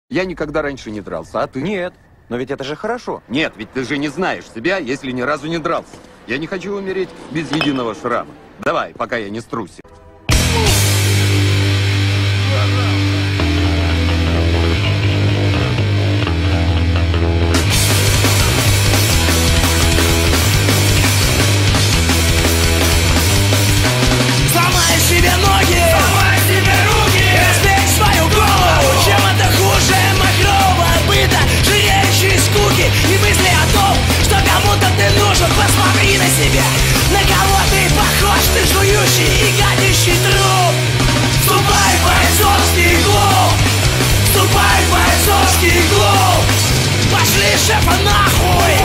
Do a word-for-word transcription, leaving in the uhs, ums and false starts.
Я никогда раньше не дрался, а ты? Нет, но ведь это же хорошо. Нет, ведь ты же не знаешь себя, если ни разу не дрался. Я не хочу умереть без единого шрама. Давай, пока я не струсил. Сломай себе ноги, сломай себе руки, разбей свою голову. Чем это хуже махрового быта, жиреющей скуки и мысли о том, что кому-то ты нужен. Посмотри на себя, на кого ты похож, ты жующий и гадящий труп. Вступай в бойцовский клуб, вступай в бойцовский клуб. Пошли шефа нахуй.